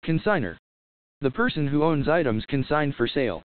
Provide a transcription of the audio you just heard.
Consignor. The person who owns items consigned for sale.